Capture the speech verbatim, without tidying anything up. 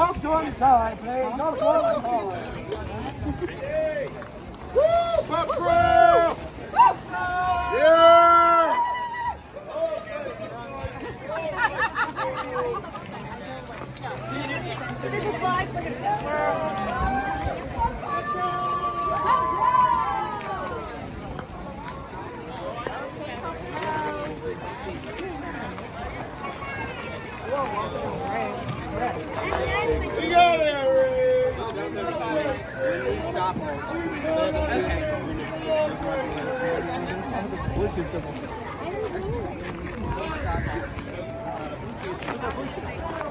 Off to one side, please. Off to one side. Woo! Pop Crow! Yeah! This is like look at that. We got it, Ray! Stop. Okay.